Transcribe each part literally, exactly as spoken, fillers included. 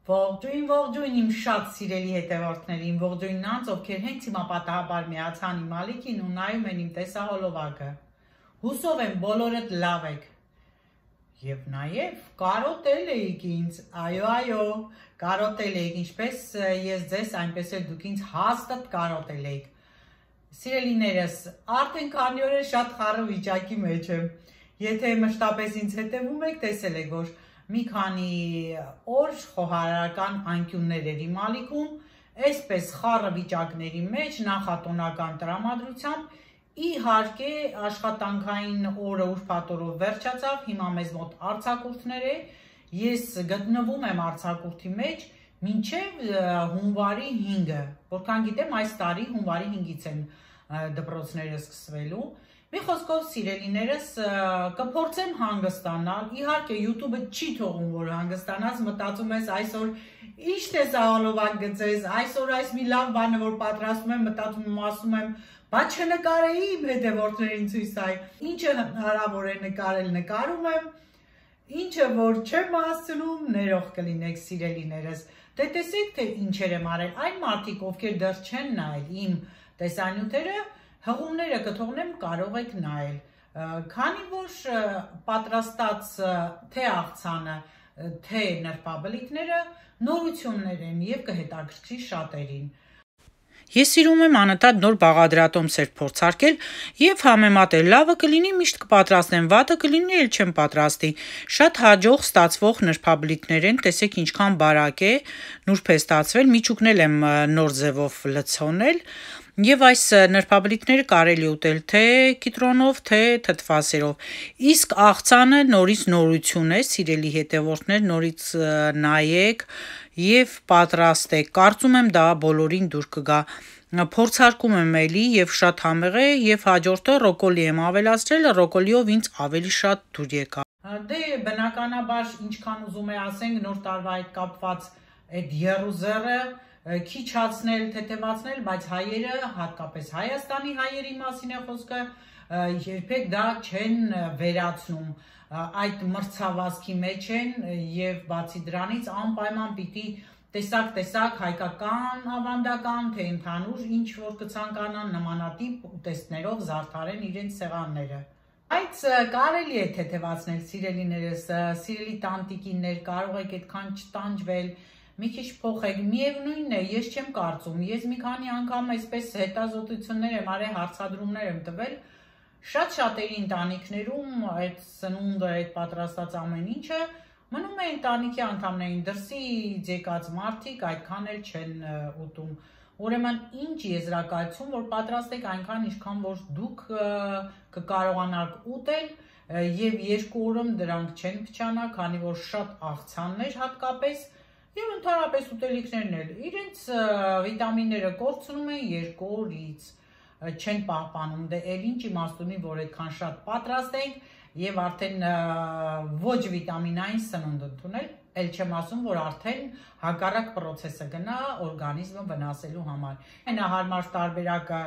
Ողջույն, ողջույն իմ շատ սիրելի հետևորդներին, ողջույն նրանց, ովքեր հենց հիմա պատահաբար միացան իմ ալիքին ու նայում են իմ տեսահոլովակը։ Հուսով եմ բոլորդ լավ եք։ Եվ նաև կարոտել էիք ինձ, այո, այո, կարոտել էիք, ինչպես ես ձեզ, այնպես էլ դուք ինձ հաստատ կարոտել էիք։ Սիրելիներս, արդեն քանի օր է շատ խառը վիճակի մեջ եմ։ Եթե մշտապես ինձ հետևում եք, տեսել եք, որ մի քանի օր խոհարարական անկյուններ էր իմ ալիքում, այսպես խառը վիճակների մեջ նախատոնական տրամադրությամբ, իհարկե աշխատանքային օրը ուրբաթօրով վերջացավ, հիմա մեզ մոտ արձակուրդներ է, ես գտնվում եմ արձակուրդի մեջ մինչև հունվարի հինգը, որքան գիտեմ այս տարի հունվարի հինգից են դպրոցները սկսվելու։ Մի խոսքով սիրելիներս կփորձեմ հանգստանալ, իհարկե YouTube-ը չի թողում, որ հանգստանաս, մտածում ես այսօր ինչ տեսահոլովակ գծես, այսօր այս մի լավ բանը, որ պատրաստում եմ, մտածում եմ, ասում եմ, բայց չնկարեի իմ հետևորդներին ցույց տայի, ինչը հնարավոր է նկարել, նկարում եմ, ինչը որ չեմ հասցնում, ներող կլինեք սիրելիներս, դե տեսեք, թե ինչեր եմ արել, այն մարդիկ, ովքեր դեռ չեն նայել իմ տեսանյութերը, հղումները կթողնեմ, կարող եք նայել, քանի որ պատրաստած թե աղցանը, թե նրբաբլիթները նորություններ են և կհետաքրքրի շատերին։ Ես սիրում եմ անընդհատ նոր բաղադրատոմսեր փորձարկել և համեմատել, լավը կլինի միշտ կպատրաստեմ, վատը կլինի էլ չեմ պատրաստի։ Շատ հաջող ստացվող նրբաբլիթներ են, տեսեք ինչքան բարակ է, նուրբ է ստացվել, միջուկն էլ եմ նոր ձևով լցոնել։ Եվ այս նրբաբլիթները կարելի ուտել թե կիտրոնով, թե թթվասերով։ Իսկ աղցանը նորից նորություն է, սիրելի հետևորդներ, նորից նայեք և պատրաստեք։ Կարծում եմ դա բոլորին դուր կգա։ Փորձարկում եմ էլի և շատ համեղ է և հաջորդը ռոկոլի եմ ավելացրել, ռոկոլիով ինձ ավելի շատ դուր եկավ։ Դե բնականաբար ինչքան ուզում է ասենք նոր տարվա հետ կապված այդ եռուզեռը քիչ հացնել, թեթևացնել, բայց հայերը, հատկապես Հայաստանի հայերի մասին է խոսքը, երբեք դա չեն վերացնում, այդ մրցավազքի մեջ են և բացի դրանից անպայման պիտի տեսակ-տեսակ հայկական, ավանդական, թե ընդհանուր ինչ որ կցանկանան նմանատիպ ուտեստներով զարդարեն իրենց սեղանները։ Բայց կարելի է թեթևացնել սիրելիներս, սիրելի տանտիկիներ, կարող եք այդքան չտանջվել, մի քիչ փոխեք, միևնույնն է, ես չեմ կարծում, ես մի քանի անգամ այսպես հետազոտություններ եմ արել, հարցադրումներ եմ տվել, շատ շատերի ընտանիքներում այդ սնունդը, այդ պատրաստած ամեն ինչը մնում է ընտանիքի անդամներին, դրսից եկած մարդիկ այդքան էլ չեն ուտում։ Ուրեմն ինչ եզրակացություն, որ պատրաստեք այնքան, ինչքան որ դուք կկարողանաք ուտել և երկու օրում դրանք չեն փչանա, քանի որ շատ աղցաններ հատկապես և ընդհանրապես ուտելիքներն էլ իրենց վիտամինները կորցնում են երկու օրից, չեն պահպանում, դե էլ ինչ իմաստ ունի, որ այդքան շատ պատրաստենք և արդեն ոչ վիտամինային սնունդ ընդունել, էլ չեմ ասում, որ արդեն հակառակ պրոցեսը գնա օրգանիզմը վնասելու համար։ Ամենահարմար տարբերակը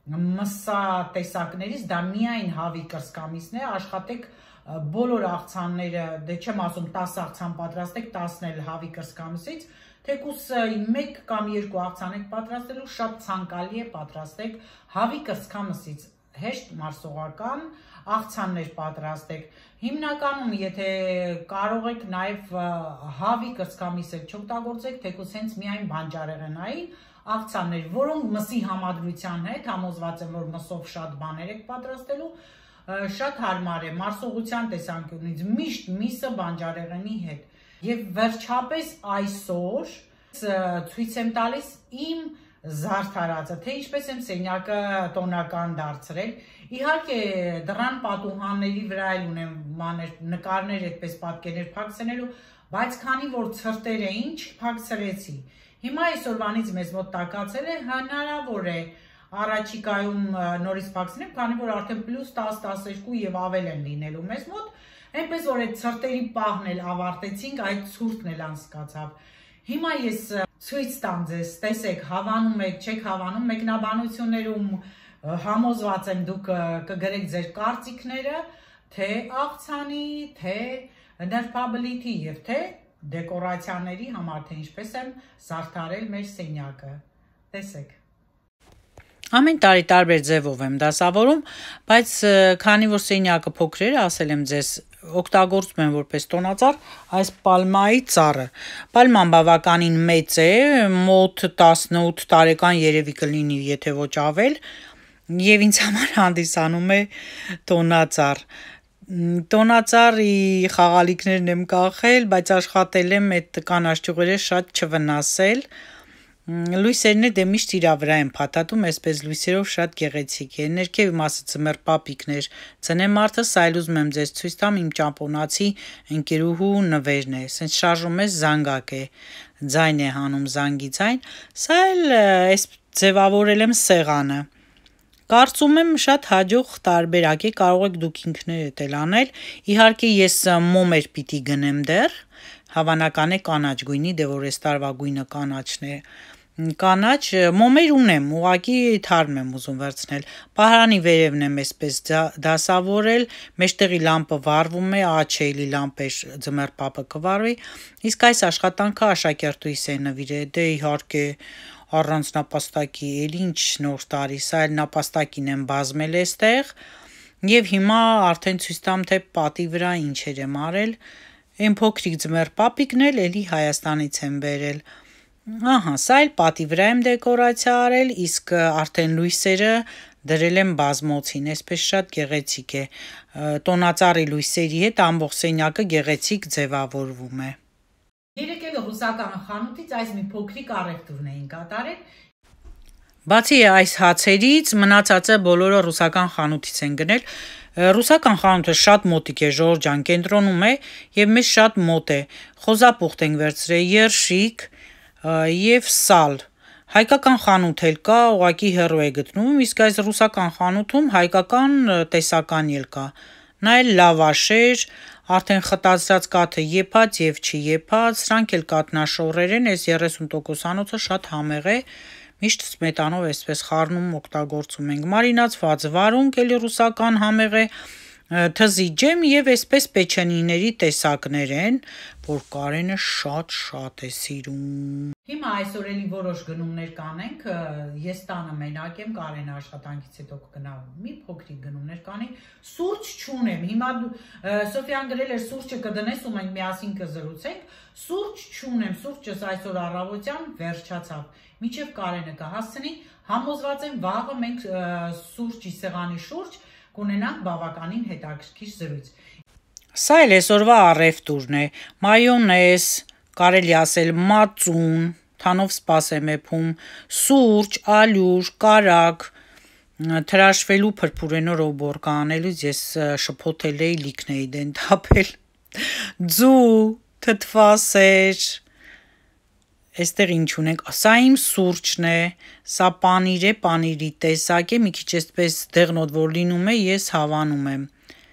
մսատեսակներից դա միայն հավի կրծքամիսն է, աշխատեք բոլոր աղցանները, դե չեմ ասում տասը աղցան պատրաստեք, տասն էլ հավի կրծքամսից, թեկուզ մեկ կամ երկու աղցան եք պատրաստելու, շատ ցանկալի է պատրաստեք հավի կրծքամսից, հեշտ մարսողական աղցաններ պատրաստեք։ Հիմնականում, եթե կարող եք նաև հավի կրծքամիսը չօգտագործեք, թեկուզ հենց միայն բանջարեղենային աղցաններ, որոնք մսի համադրության հետ, համոզված եմ, որ մսով շատ բաներ եք պատրաստելու, շատ հարմար է մարսողության տեսանկյունից, միշտ միսը բանջարեղենի հետ։ Եվ վերջապես այսօր ցույց եմ տալիս իմ զարդարածը, թե ինչպես եմ սենյակը տոնական դարձրել։ Իհարկե դռան պատուհանների վրա էլ ունեմ մանր նկարներ, այդպես պատկերներ փակցնելու, բայց քանի որ ցրտեր էին, չփակցրեցի։ Հիմա այսօրվանից մեզ մոտ տաքացել է, հնարավոր է առաջիկայում նորից փակցնեմ, քանի որ արդեն պլյուս տասը տասներկու և ավել են լինելու մեզ մոտ, այնպես որ այդ ցրտերի պահն էլ ավարտեցինք, այդ ցուրտն էլ անցկացավ։ Հիմա ես ցույց տամ ձեզ, տեսեք, հավանում եք, չեք հավանում, մեկնաբանություններում համոզված եմ դուք կգրեք ձեր կարծիքները, թե աղցանի, թե նրբաբլիթի և թե դեկորացիաների համար, թե ինչպես եմ զարդարել մեր սենյակը։ Տեսեք։ Ամեն տարի տարբեր ձևով եմ դասավորում, բայց քանի որ սենյակը փոքր էր, ասել եմ ձեզ, օգտագործում եմ որպես տոնածառ այս պալմայի ծառը։ Պալման բավականին մեծ է, մոտ տասնութ տարեկան երևի կլինի, եթե ոչ ավել, եւ ինձ համար հանդիսանում է տոնածառ։ Տոնածառի խաղալիքներն եմ կախել, բայց աշխատել եմ այդ կանաչ ճյուղերը շատ չվնասել։ Լույսերն դե միշտ իրա վրա եմ փաթաթում, այսպես լույսերով շատ գեղեցիկ է։ Ներքևի մասը ձմեռ պապիկներ, ցնեմարտը, սա էլ ուզում եմ ձեզ ցույց տամ իմ ճամփոնացի ընկերուհու նվերն է, սենց շարժում է զանգակ է, ձայն է հանում զանգի ձայն, սա էլ այս ձևավորել եմ սեղանը։ Կարծում եմ շատ հաջող տարբերակ է, կարող եք դուք ինքներդ էլ անել, իհարկե ես մոմեր պիտի գնեմ դեռ, հավանական է կանաչ գույնի, դե որ այս տարվա գույնը կանաչն է, կանաչ մոմեր ունեմ, ուղղակի թարմ եմ ուզում վերցնել, պահարանի վերևն եմ այսպես դասավորել, մեջտեղի լամպը վառվում է, աչելի լամպեր ձմեռ պապը կվառվի, իսկ այս աշխատանքը աշակերտուհիս է նվիրել, դե իհարկե առանց նապաստակի, էլ ինչ նոր տարի, սա էլ նապաստակին եմ բազմել այստեղ, եւ հիմա արդեն ցույց տամ, թե պատի վրա ինչեր եմ արել, այն փոքրիկ ձմեռ պապիկն էլ էլի Հայաստանից եմ բերել։ Ահա, սա էլ պատի վրա եմ դեկորացիա արել, իսկ արդեն լույսերը դրել եմ բազմոցին, այսպես շատ գեղեցիկ է։ Տոնածառի լույսերի հետ ամբողջ սենյակը գեղեցիկ ձևավորվում է։ Երեկել ռուսական խանութից այս մի փոքրիկ առևտուրն էին կատարել։ Բացի այս հացերից, մնացածը բոլորը ռուսական խանութից են գնել։ Ռուսական խանութը շատ մոտիկ է, Ժորժ ջան, կենտրոնում է եւ մեզ շատ մոտ է։ Խոզապուխտ ենք վերցրել, երշիկ եւ սալ։ Հայկական խանութ էլ կա, ուղղակի հեռու է գտնվում, իսկ այս ռուսական խանութում հայկական տեսական էլ կա։ Նա էլ լավաշեր, արդեն խտացած կաթը եփած եւ չեփած, սրանք էլ կատնաշորեր են, այս երեսուն տոկոսանոցը շատ համեղ է, միշտ սմետանով այսպես խառնում օգտագործում ենք։ Մարինացված վարունգ էլի ռուսական համեղ է, թզի ջեմ եւ այսպես պեչենիների տեսակներ են, որ Կարենը շատ-շատ է սիրում։ Հիմա այսօր էլի որոշ գնումներ կանենք, ես տանը մենակ եմ, Կարենը աշխատանքից հետո կգնա մի փոքրիկ գնումներ կանի, սուրճ չունեմ, հիմա Սոֆիան գրել էր սուրճը կդնես ու մենք միասին կզրուցենք, սուրճ չունեմ, սուրճս այսօր առավոտյան վերջացավ, մինչև Կարենը կհասցնի, համոզված եմ վաղը մենք սուրճի սեղանի շուրջ կունենանք բավականին հետաքրքիր զրույց։ Սա էլ այսօրվա առևտուրն է, մայոնեզ, կարելի ասել մածուն, թանով սպաս եմ եփում, սուրճ, ալյուր, կարագ, թրաշվելու փրփուրենով բորկա անելուց ես շփոթել էի, լիքն էի դեն թափել, ձու, թթվասեր, այստեղ ինչ ունենք, սա իմ սուրճն է, սա պանիր է, պանիրի տեսակ է, մի քիչ այսպես դեղնոտ որ լինում է, ես հավանում եմ,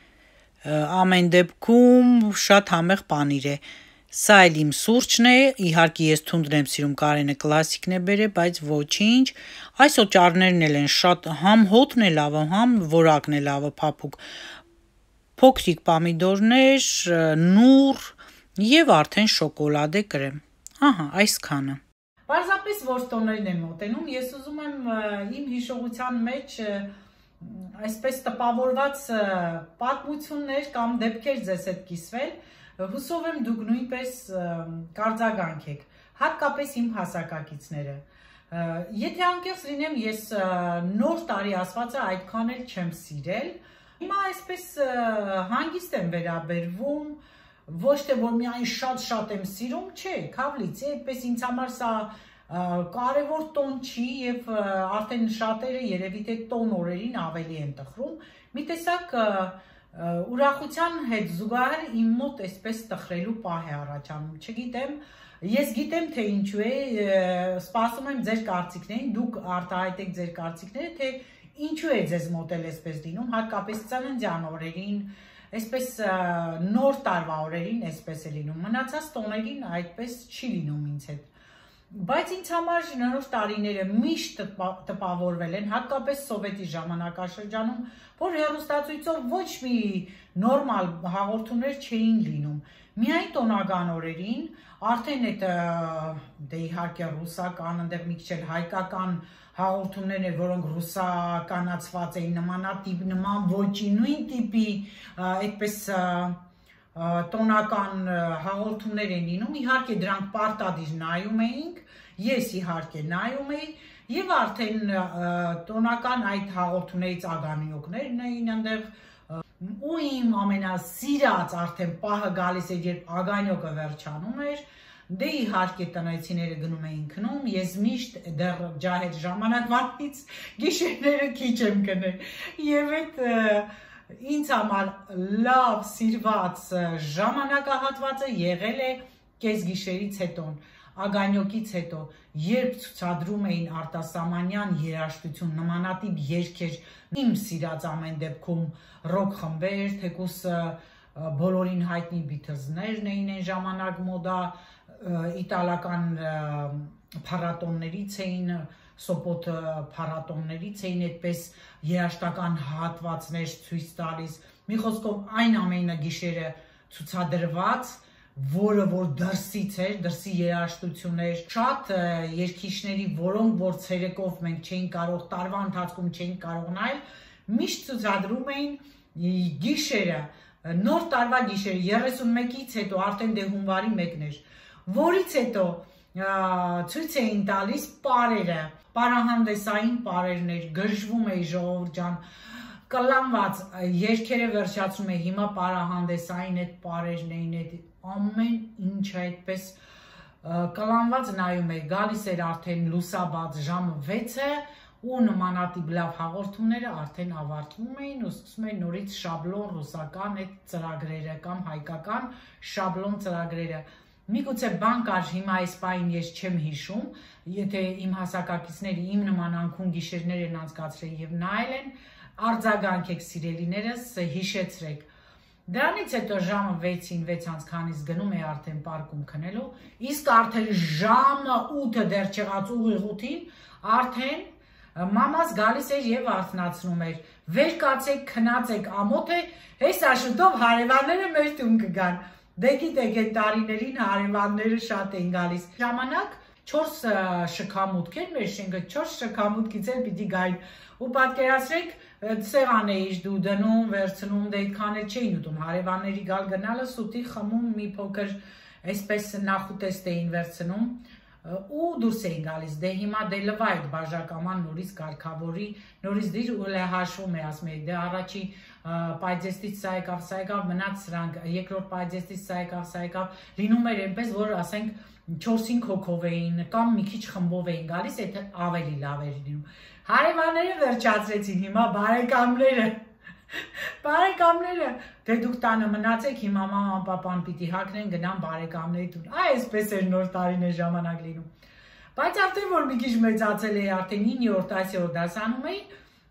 ամեն դեպքում շատ համեղ պանիր է, սա էլ իմ սուրճն է, իհարկե ես թունդն եմ սիրում, Կարենը կլասիկն է բերել, բայց ոչինչ, այս օճառներն էլ են շատ, համ հոտն է լավը, համ որակն է լավը, փափուկ, փոքրիկ պամիդորներ, նուռ եւ արդեն շոկոլադե կրեմ, ահա, այսքանը։ Պարզապես որ տոներն եմ մոտենում, ես ուզում եմ իմ հիշողության մեջ այսպես տպավորված պատմություններ կամ դեպքեր ձեզ հետ կիսվել, հուսով եմ դուք նույնպես կարձագանք եք, հատկապես իմ հասակակիցները։ Եթե անկեղծ լինեմ, ես նոր տարի ասվածը այդքան էլ չեմ սիրել, հիմա այսպես հանգիստ եմ վերաբերվում, ոչ թե որ միայն շատ-շատ եմ սիրում, չէ, քավլից է, այդպես ինձ համար սա կարևոր տոն չի եւ արդեն շատերը երևի թե տոն օրերին ավելի են տխրում, մի տեսակ ուրախության հետ զուգահեռ իմ մոտ այսպես տխրելու պահ է առաջանում, չգիտեմ, ես գիտեմ թե ինչու է, սպասում եմ ձեր կարծիքներին, դուք արտահայտեք ձեր կարծիքները, թե ինչու է ձեզ մոտ էլ այսպես լինում, հատկապես ծննդյան օրերին, այսպես նոր տարվա օրերին այսպես է լինում, մնացած տոներին այդպես չի լինում ինձ հետ, բայց ինձ համար նոր տարիները միշտ տպավորվել են, հատկապես սովետի ժամանակաշրջանում, որ հեռուստացույցով ոչ մի նորմալ հաղորդումներ չէին լինում, Միայն տոնական օրերին արդեն այդ դե իհարկե ռուսական, այնտեղ մի քիչ էլ հայկական հաղորդումներն էր, որոնք ռուսականացված էին, նմանատիպ, նման ոճի, նույն տիպի այդպես տոնական հաղորդումներ են լինում, իհարկե դրանք պարտադիր նայում էինք, ես իհարկե նայում էի եւ արդեն տոնական այդ հաղորդումներից ագանյոկներն էին այնտեղ ու իմ ամենասիրած արդեն պահը գալիս էր, երբ ագանյոկը վերջանում էր, դե իհարկե տնեցիները գնում էին քնում, ես միշտ դեռ ջահել ժամանակվանից գիշերները քիչ եմ կներ եւ այդ ինձ համար լավ սիրված ժամանակահատվածը եղել է կեսգիշերից հետո, ագանյոկից հետո, երբ ցուցադրում էին արտասահմանյան երաժշտություն, նմանատիպ երգեր, իմ սիրած ամեն դեպքում ռոք խմբեր, թեկուզ բոլորին հայտնի Beatles-ներն էին այն ժամանակ մոդա, իտալական փառատոններից էին, Սոպոտ փառատոններից էին այդպես երաժշտական հատվածներ ցույց տալիս, մի խոսքով այն ամենը գիշերը ցուցադրված, որը որ դրսից էր, դրսի երաժշտություններ, շատ երգիչների, որոնք որ ցերեկով մենք չէինք կարող, տարվա ընթացքում չէինք կարող նայել, միշտ ցուցադրում էին գիշերը, նոր տարվա գիշերը, երեսունմեկից հետո արդեն դե հունվարի մեկն էր, որից հետո ցույց էին տալիս պարերը, պարահանդեսային պարերներ, գժվում էի ժողովուրդ ջան, կլանված երգերը վերջացում է, հիմա պարահանդեսային այդ պարերն էին, այդ ամեն ինչը այդպես կլանված նայում է, գալիս էր արդեն լուսաբաց ժամը վեցը ու նմանատիպ լավ հաղորդումները արդեն ավարտվում էին ու սկսում էին նորից շաբլոն ռուսական այդ ծրագրերը կամ հայկական շաբլոն ծրագրերը։ Միգուցե բան կար, հիմա այս պահին ես չեմ հիշում, եթե իմ հասակակիցները իմ նման անքուն գիշերներ են անցկացրել եւ նայել են, արձագանքեք սիրելիներս, հիշեցրեք։ Դրանից հետո ժամը վեցին, վեց անցքանից գնում է արդեն պարկում քնելու, իսկ արդեն ժամը ութը դեռ չեղած ուղիղ ութին, արդեն մամաս գալիս էր եւ արթնացնում էր։ Վեր կացեք, քնացեք, ամոթ է, հեսա շուտով հարևանները մեր տուն կգան։ Դե գիտեք, այդ տարիներին հարևանները շատ են գալիս։ Ժամանակ չորս շքամուտք էր մեր շենքը, չորս շքամուտքից էլ պիտի գային։ Ու պատկերացրեք, սեղան էիր դու դնում, վերցնում, դե այդքան էլ չէին ուտում, հարևանների գալ գնալը սուտի խմում մի փոքր այսպես նախուտեստ էին վերցնում ու դուրս էին գալիս, դե հիմա դե լվա այդ բաժակաման նորից կարգավորի, նորից դիր ու լե հաշվում է, ասում եք, դե առաջի պայձեստից սա եկավ, սա եկավ, մնաց սրանք, երկրորդ պայձեստից սա եկավ, սա եկավ, լինում էր այնպես, որ ասենք չորս-հինգ հոգով էին կամ մի քիչ խմբով էին գալիս, այդ ավելի լավ էր լինում։ Հարևանները վերջացրեցին, հիմա բարեկամները, բարեկամները, դե դուք տանը մնացեք, հիմա մաման պապան պիտի հագնեն գնան բարեկամների տուն, այսպես էր նոր տարիներ ժամանակ լինում։ Բայց արդեն որ մի քիչ մեծացել էի, արդեն իններորդ դասերորդ դասանում էի,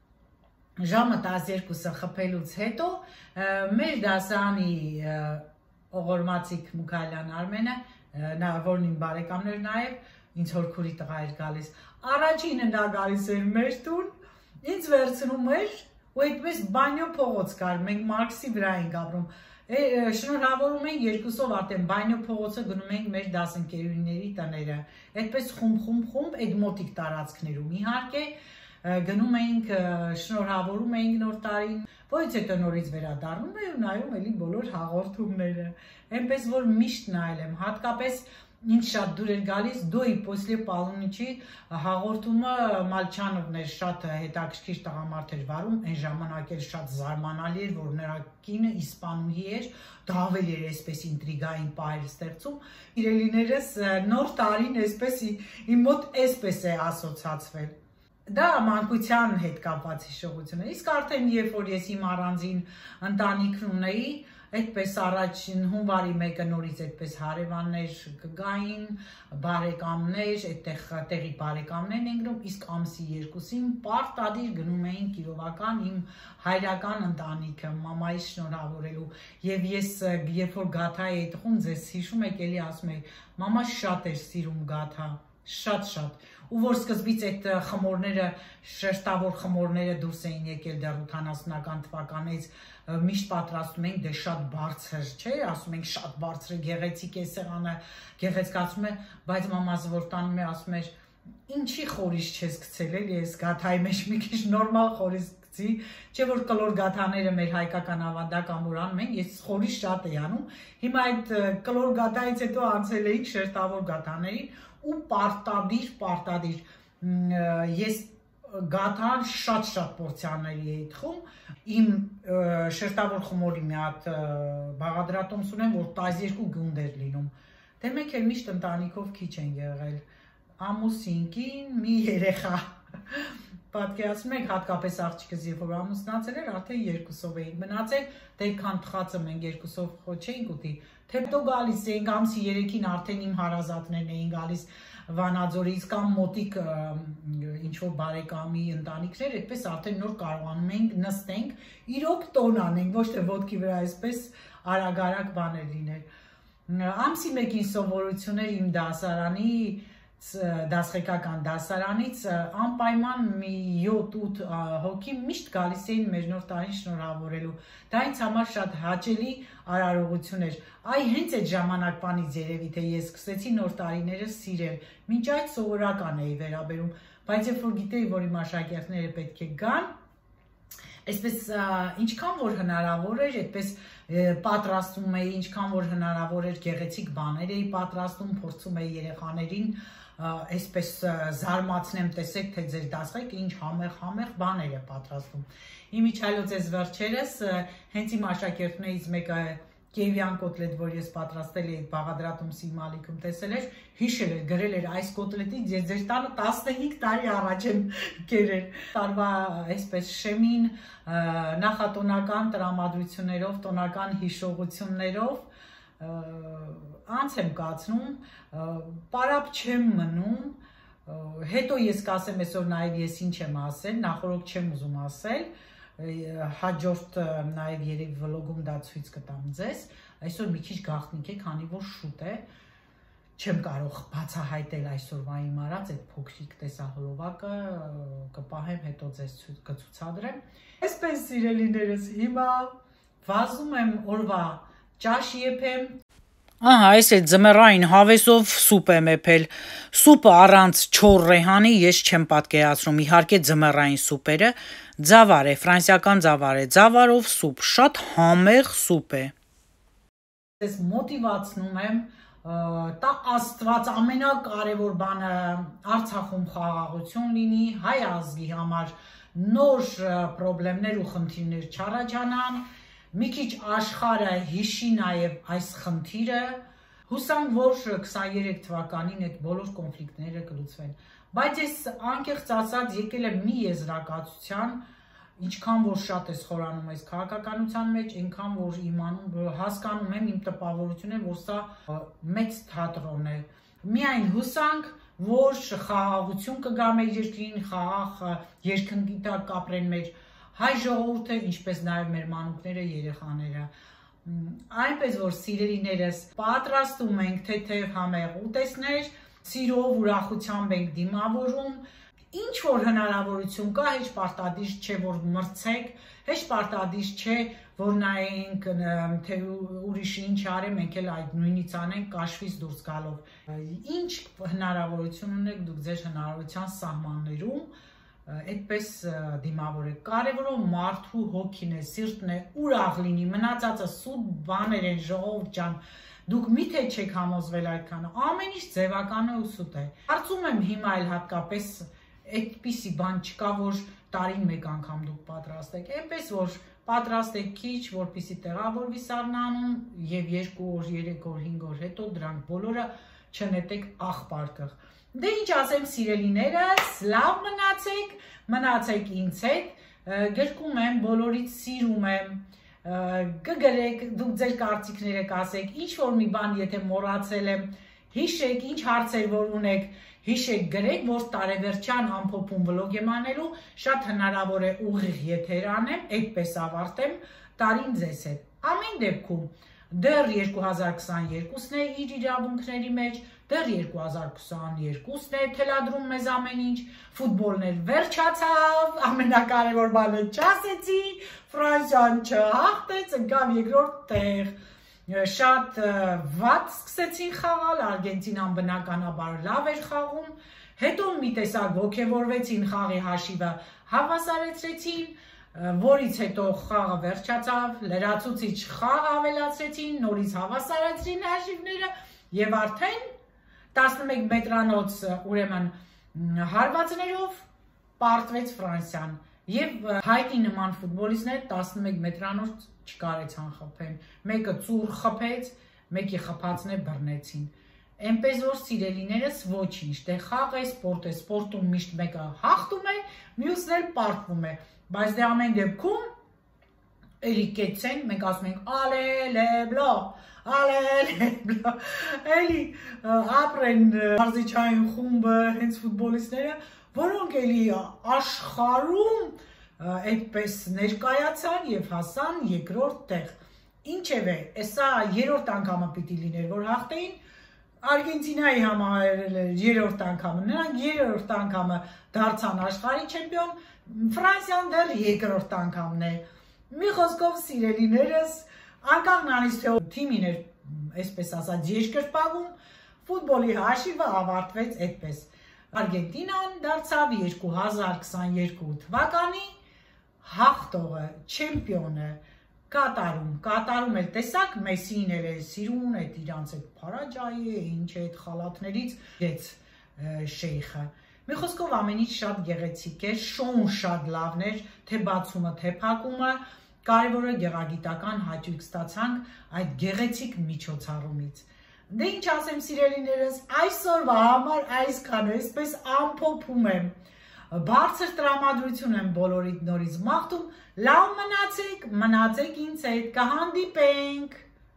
ժամը տասներկուսը խփելուց հետո մեր դասանի Օղորմացիկ Մուքայելյան Արմենը, նա որն իմ բարեկամներ նաև ինձ հորքուրի տղա էր գալիս, առաջինը նա գալիս էր մեր տուն, ինձ վերցնում էր ու այդպես բանյո փողոց կար, մենք Մարքսի վրա ենք ապրում, շնորհավորում ենք երկուսով արդեն բանյո փողոցը գնում ենք մեր դասընկերուհիների տները, այդպես խումբ-խումբ-խումբ այդ մոտիկ տարածքներում իհարկե գնում էինք, շնորհավորում էինք նոր տարին, որից հետո նորից վերադառնում էի ու նայում էլի բոլոր հաղորդումները, այնպես որ միշտ նայել եմ, հատկապես ինձ շատ դուր էր գալիս դոյի պոսլե պալունիչի հաղորդումը Մալչանովն էր, շատ հետաքրքիր տղամարդ էր վարում, այն ժամանակ էլ շատ զարմանալի էր, որ նրա կինը իսպանուհի էր, դա ավելի էր այսպես ինտրիգային պահեր ստեղծում, իրելիներս նոր տարին այսպես իմ մոտ այսպես է ասոցացվել։ Դա մանկության հետ կապված հիշողություն է, իսկ արդեն երբ որ ես իմ առանձին ընտանիքն ունեի, այդպես առաջին հունվարի մեկը նորից այդպես հարևաններ կգային, բարեկամներ, այդտեղ տեղի բարեկամներն են գնում, իսկ ամսի երկուսին պարտադիր գնում էին Կիրովական իմ հայրական ընտանիքը, մամայի շնորհավորելու, եւ ես երբ որ գաթա էի տխում, ձեզ հիշում եք էլի ասում էի, մամա շատ էր սիրում գաթա, շատ-շատ, ու որ սկզբից այդ խմորները, շերտավոր խմորները դուրս էին եկել դեռ ութանասունական թվականից, միշտ պատրաստում ենք, դե շատ բարձր, չէ, ասում ենք շատ բարձր է, գեղեցիկ է սեղանը, գեղեցկացում է, բայց մամաս որ տանում է, ասում էր, ինչի խորից չես գցել, էլի ես գաթայի մեջ մի քիչ նորմալ խորից գցի, չէ որ կլոր գաթաները մեր հայկական ավանդական որ անում են, ես խորից շատ էի անում, հիմա այդ կլոր գաթայից հետո անցել էինք շերտավոր գաթաներին ու պարտադիր, պարտադիր, ես գաթան շատ-շատ պորցիաների էի թխում, իմ շերտավոր խմորի մի հատ բաղադրատոմս ունեմ, որ տասներկու գունդ էր լինում, դե մենք էլ միշտ ընտանիքով քիչ են եղել, ամուսինքին, մի երեխա, պատկերացնում եք հատկապես աղջիկս երբ որ ամուսնացել էր, արդեն երկուսով էինք մնացել, դե այդքան թխածը մենք երկուսով խոչ էինք ուտի, թե հետո գալիս էինք ամսի երեքին արդեն իմ հարազատներն էին գալիս Վանաձորից կամ մոտիկ ինչ-որ բարեկամի ընտանիքներ, այդպես արդեն նոր կարողանում ենք նստենք, իրոք տոն անենք, ոչ թե ոտքի վրա այսպես արագ-արագ բաներ լիներ։ Ամսի մեկին սովորություններ իմ դասարանի դասղեկական դասարանից անպայման մի յոթ-ութ հոգի միշտ գալիս էին մեր նոր տարին շնորհավորելու, դա ինձ համար շատ հաճելի արարողություն էր, այ հենց այդ ժամանակվանից երևի թե ես սկսեցի նոր տարիները սիրել, մինչ այդ սովորական էի վերաբերում, բայց երբ որ գիտեի, որ իմ աշակերտները պետք է գան, այսպես ինչքան որ հնարավոր էր, այդպես պատրաստում էի, ինչքան որ հնարավոր էր գեղեցիկ բաներ էի պատրաստում, փորձում էի երեխաներին այսպես զարմացնեմ, տեսեք, թե ձեր դասղեկը ինչ համեղ-համեղ բաներ է պատրաստում։ Իմ իջայլոց ես վերջերս, հենց իմ աշակերտներից մեկը Կիևյան կոտլետ, որ ես պատրաստել էի բաղադրատոմսի մալիքում տեսել էր, հիշել էր, գրել էր այս կոտլետից ես ձեր տանը տասնհինգ տարի առաջ եմ կերել։ Տարվա այսպես շեմին նախատոնական տրամադրություններով, տոնական հիշողություններով անց եմ կացնում, պարապ չեմ մնում, հետո ես կասեմ այսօր նաև ես ինչ եմ ասել, նախորդ չեմ ուզում ասել, հաջորդ նաև երևի վլոգում դա ցույց կտամ ձեզ, այսօր մի քիչ գաղտնիք է, քանի որ շուտ է, չեմ կարող բացահայտել այսօրվա իմ արած այդ փոքրիկ տեսահոլովակը, կպահեմ, հետո ձեզ կցուցադրեմ։ Այսպես սիրելիներս, հիմա վազում եմ օրվա ճաշ եփեմ։ Ահա, այս է ձմեռային հավեսով սուպ եմ եփել։ Սուպը առանց չոր ռեհանի ես չեմ պատկերացնում։ Իհարկե ձմեռային սուպերը ձավար է, ֆրանսիական ձավար է, ձավարով սուպ, շատ համեղ սուպ է։ Ես մոտիվացնում եմ, տա Աստված ամենակարևոր բանը Արցախում խաղաղություն լինի, հայ ազգի համար նոր խնդիրներ ու խնդիրներ չառաջանան, մի քիչ աշխարհը հիշի նաև այս խնդիրը, հուսանք, որ քսաներեք թվականին այդ բոլոր կոնֆլիկտները կլուծվեն, բայց ես անկեղծ ասած եկել եմ մի եզրակացության, ինչքան որ շատ ես խորանում այս քաղաքականության մեջ, այնքան որ իմանում հասկանում եմ իմ տպավորությունը, որ սա մեծ թատրոն է։ Միայն հուսանք, որ խաղաղություն կգա մեր երկրին, խաղաղ երկնքի տակ կապրեն մեր հայ ժողովուրդը, ինչպես նաև մեր մանուկները, երեխաները։ Այնպես որ սիրելիներս, պատրաստում ենք թեթև համեղ ուտեստներ, սիրով, ուրախությամբ ենք դիմավորում, ինչ որ հնարավորություն կա, հեչ պարտադիր չէ, որ մրցեք, հեչ պարտադիր չէ, որ նայենք, թե ուրիշը ինչ արի, մենք էլ այդ նույնից անենք կաշվից դուրս գալով։ Ինչ հնարավորություն ունեք դուք ձեր հնարավորության սահմաններում, այդպես դիմավորեք։ Կարևորը մարդու հոգին է, սիրտն է, ուրախ լինի, մնացածը սուտ բաներ են, ժողովուրդ ջան, դուք միթե չեք համոզվել այդքանը, ամեն ինչ ձևական է ու սուտ է։ Կարծում եմ հիմա էլ հատկապես այդպիսի բան չկա, որ տարին մեկ անգամ դուք պատրաստեք, այնպես որ պատրաստեք քիչ, որպեսզի տեղավորվի սառնանում եւ երկու օր, երեք օր, հինգ օր հետո դրանք բոլորը չնետեք աղբարկղ։ Դե ինչ ասեմ սիրելիներս, լավ մնացեք, մնացեք ինձ հետ, գրկում եմ, բոլորից սիրում եմ, կգրեք, դուք ձեր կարծիքները կասեք, ինչ որ մի բան եթե մոռացել եմ, հիշեք, ինչ հարցեր որ ունեք, հիշեք գրեք, որ տարեվերջյան ամփոփում վլոգ եմ անելու, շատ հնարավոր է ուղիղ եթեր անեմ, այդպես ավարտեմ տարին ձեզ հետ։ Ամեն դեպքում դեռ երկու հազար քսաներկուսն է իր իրավունքների մեջ, դեռ երկու հազար քսաներկուսն է թելադրում մեզ ամեն ինչ, ֆուտբոլն էլ վերջացավ, ամենակարևոր բանը չասեցի, Ֆրանսիան չհաղթեց, ընկավ երկրորդ տեղ, շատ վատ սկսեցին խաղալ, Արգենտինան բնականաբար լավ էր խաղում, հետո մի տեսակ ոգևորվեցին, խաղի հաշիվը հավասարեցրեցին, որից հետո խաղը վերջացավ, լրացուցիչ խաղ ավելացրեցին, նորից հավասարեցրին հաշիվները եւ արդեն տասնմեկ մետրանոց ուրեմն հարվածներով պարտվեց Ֆրանսիան եւ հայտի նման ֆուտբոլիստներ տասնմեկ մետրանոց չկարեցան խփեն, մեկը ծուռ խփեց, մեկի խփածն է բռնեցին։ Էնպես որ սիրելիներս ոչինչ, դե խաղ է, սպորտ է, սպորտում միշտ մեկը հաղթում է, մյուսն էլ պարտվում է, բայց դե ամեն դեպքում էլի կեցեն, մենք ասում ենք ալելեբլո, ալելեբլո, էլի ապրեն մարզիչային խումբը, հենց ֆուտբոլիստները, որոնք էլի աշխարհում այդպես ներկայացան եւ հասան երկրորդ տեղ։ Ինչևէ, սա երրորդ անգամը պիտի լիներ, որ հաղթեին, Արգենտինայի համար երրորդ անգամը, նրանք երրորդ անգամը դարձան աշխարհի չեմպիոն, Ֆրանսիան դեռ երկրորդ անգամն է։ Մի խոսքով սիրելիներս, անկախ նրանից թե թիմին էր, այսպես ասած, երկրպագում, ֆուտբոլի հաշիվը ավարտվեց այդպես։ Արգենտինան դարձավ երկու հազար քսաներկու թվականի հաղթողը, չեմպիոնը։ Կատարում, կատարում էլ տեսակ, Մեսին էլ է սիրուն, այդ իրանց այդ փարաջայի է, ինչ է այդ խալաթներից դեց շեյխը։ Մի խոսքով ամեն ինչ շատ գեղեցիկ էր, շոուն շատ լավն էր, թե բացումը, թե փակումը, կարևորը գեղագիտական հաճույք ստացանք այդ գեղեցիկ միջոցառումից։ Դե ինչ ասեմ սիրելիներս, այսօրվա համար այսքան, այսպես ամփոփում եմ։ Բարձր տրամադրություն եմ բոլորիդ նորից մաղթում, լավ մնացեք, մնացեք ինձ հետ, կհանդիպենք,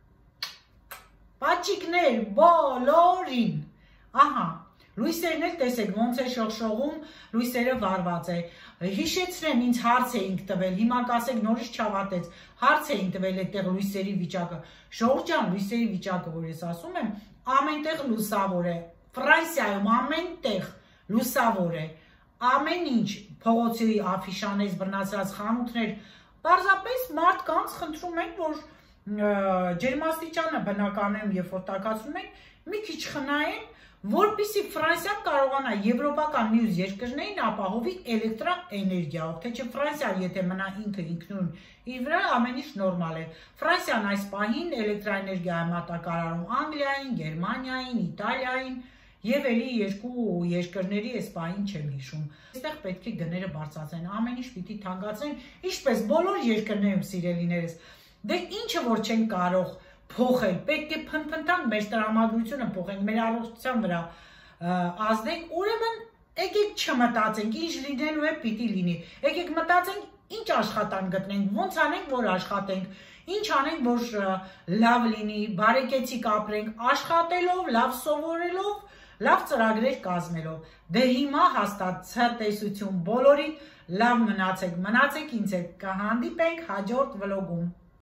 պաչիկներ բոլորին, ահա, լույսերն էլ տեսեք, ոնց է շողշողում, լույսերը վարված է, հիշեցրեմ, ինձ հարց էինք տվել, հիմա կասեք նորից չավատեց, հարց էինք տվել այդտեղ լույսերի վիճակը, Ժողովրդյան լույսերի վիճակը, որ ես ասում եմ, ամենտեղ լուսավոր է, Ֆրանսիայում ամենտեղ լուսավոր է, ամեն ինչ փողոցի աֆիշաներից բռնացած խանութներ, պարզապես մարդկանց խնդրում են, որ ջերմաստիճանը բնականում եւ որ տաքացնում են, մի քիչ խնայեն, որպեսզի Ֆրանսիան կարողանա եվրոպական մյուս երկրներին ապահովի էլեկտրաէներգիայով, թե չէ Ֆրանսիան եթե մնա ինքը ինքնուրույն իր վրա ամեն ինչ նորմալ է։ Ֆրանսիան այս պահին էլեկտրաէներգիա է մատակարարում Անգլիային, Գերմանիային, Իտալիային եւ էլի երկու երկրների այս պահին չեմ հիշում։ Այստեղ պետք է գները բարձրացնեն, ամեն ինչ պիտի թանկացնեն, ինչպես բոլոր երկրներում սիրելիներս։ Դե ինչը որ չեն կարող փոխել, պետք է փնփնտանք մեր տրամադրությունը փոխենք, մեր առողջության վրա ազդենք, ուրեմն եկեք չմտածենք, ինչ լինելու է պիտի լինի։ Եկեք մտածենք, ինչ աշխատանք գտնենք, ոնց անենք, որ աշխատենք, ինչ անենք, որ լավ լինի, բարեկեցիկ ապրենք, աշխատելով, լավ սովորելով, լավ ծրագրեր կազմելով։ Դե հիմա հաստատ ցտեսություն բոլորին, լավ մնացեք, մնացեք ինձ հետ, կհանդիպենք հաջորդ վլոգում։